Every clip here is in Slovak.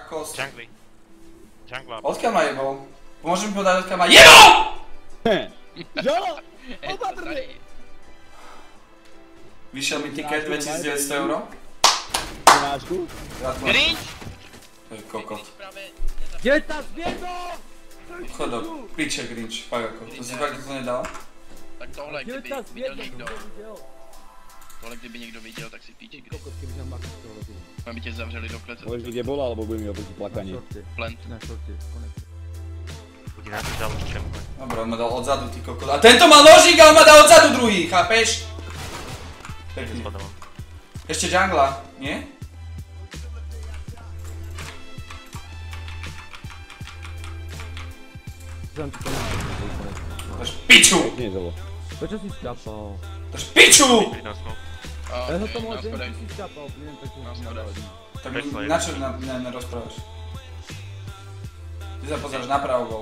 Kakos. Jungli. Jungla. Odkiaľ ma jebol? Môžem mi povedať, odkiaľ ma JEBOL?! Žolo! Opatrne! Vyšiel mi ticket 2900 €. Mášku? Grinch! To je kokot. Kde tá zbiedo? Chodok, piče Grinch, fakt ako. To si fakt to nedal? Tak tohle, Kde kdyby tá viděl zbiedo? někdo, tohle kdyby někdo viděl, tak si píči Grinch. Kokot, keby som Max toho robil. Aby tě zavřeli do klece. Povieš, kde bola, alebo budem oproti plakanie. Plant. Na šorte, konec. Bude na to dal už čemu. Dobre, on ma dal odzadu, ty kokot. A tento mal nožík a on ma dal odzadu druhý, chápeš? Pekný. Ešte jungla, nie? Zem ti to náhodou. Tož piču! Nie, Žolo. Prečo si skapal? Tož piču! Ja som to mohol, že si skapal, neviem prečo si nadal. Tak na čo nerozprávaš? Ty sa pozeráš na pravý gól.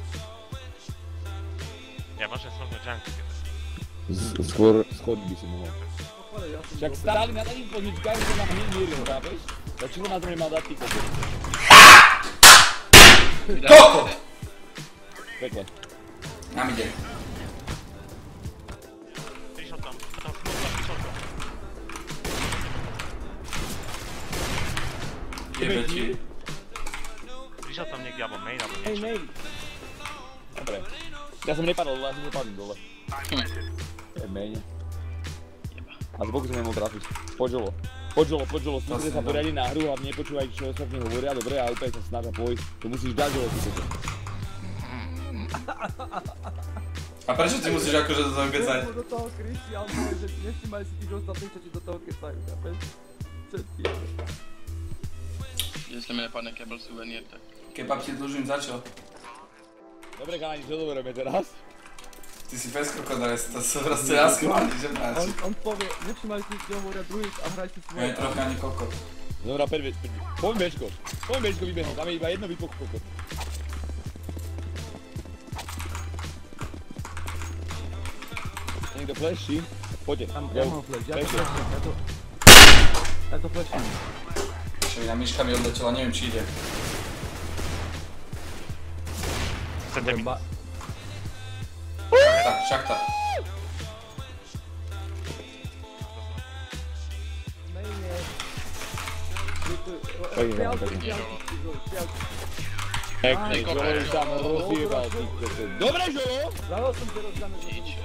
Ja môžem smrnúť Jungli. Skôr schody by si mohol. Však stáli na takých pozničkách, že ma hneď mieril, chápeš? Začilo na to nemal dať ty kokot. Kokot! Pekle. Nám ide. Prišiel tam prišiel tam. Jebe ti. Prišiel tam niekde, alebo main, alebo Hej, niečo. mail. Dobre. Ja som nepadol dole, ja som nepadol dole. Hej, main. A z boku som nemohol trafiť. Poď Žolo, sústrede sa poriadne na hru, hlavne nepočúvaj, čo ostatní hovoria, dobre, a úplne sa snažia pôjsť. To musíš dať, Žolo, ty kokot. A prečo ty musíš akože do toho kecať? Do toho Christian, že nevšímaj si tých ostatných, čo ti do toho kecajú, chápeš? Všetky. Jestli mi nepadne kebel suvenír, tak... Kebab ti dlžím za čo? Dobre, kalani, čo dobereme teraz? Ty si bez kokodres, to sú proste naskovaní, že bráči. On povie, nevšímaj si, čo hovoria druhých a hraj si Ja svoje. je trocha ani kokot. Dobrá, poďme Bčko vybehnúť, tam je iba jedno vypok kokot. Niekto flaší? Poďte, Ja mám flash, ja to flashím. Čo mi na myška mi odletela, neviem či ide. Chcete mi. Šachta. Pekne, Žolo tam rozjebal, ty kokot. Dobre, Žolo! Dával som ti rozdané, že Píče.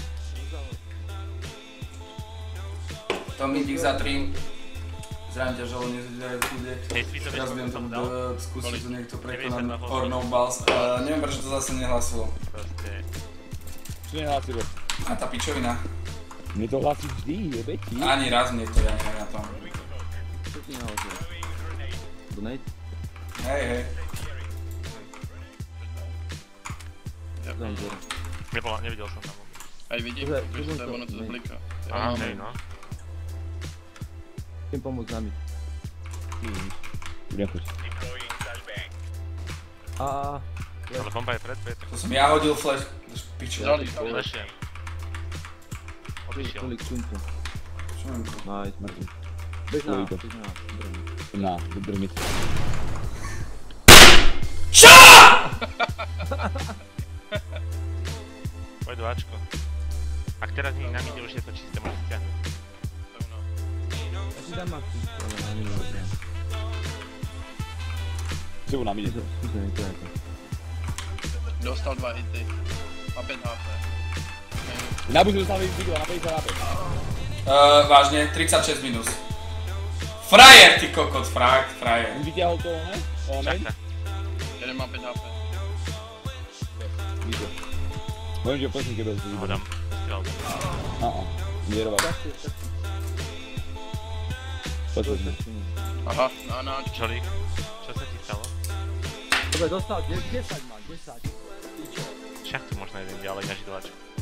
To mi dík za 3. Zdravím ťa, Žolo, nezvedaj kúde. Hej, ty to Teraz vieš, budem som tomu dal. skúsiť to niekto Nevieš, prekonať ako or no balls. Neviem prečo to zase nehlasilo. Proste. Čo nehlásilo? A tá pičovina. Mne to hlasí vždy, jebe ti. Ani raz mne to, ja neviem na tom. Čo ti nahodil? Donate? Hej. Dám zero. Nevidel som tam. Aj vidím, Dobre, že to je to- ono, co zblika. Aha, hej, no. Chcem pomôcť nami. Budem chuť. A Ale bomba je pred, tak To som ja hodil flash. Tož piču. Dali, flashiem. Odišiel. kolik čunku. Čo mám tu? Nice, mŕtvy. Bež na, Koliko? bež na. Dobre. Na, dobrý mi. ČO?! Pojď do Ačko. Ak teraz nie nám ide, už je to čisté, môžeš stiahnuť. Ja si dám maxi. Ale ja neviem, dobre. Čo nám ide? Skúste mi to ako. Dostal 2 hity. Má 5 HP. Na buzi dostal videla, na 50 HP. Vážne, 36 minus. Frajer, ty kokot, frajer. On vyťahol to, ne? Šachta. Jeden má 5 HP. Víte. Poviem, že posledný kebel si Hodám. Strel. Mieroval. Posledný. Aha, na Čolík. Čo sa ti stalo? Dobre, dostal 10 má, 10. Šachtu možno jeden ďalej, než do Ačko.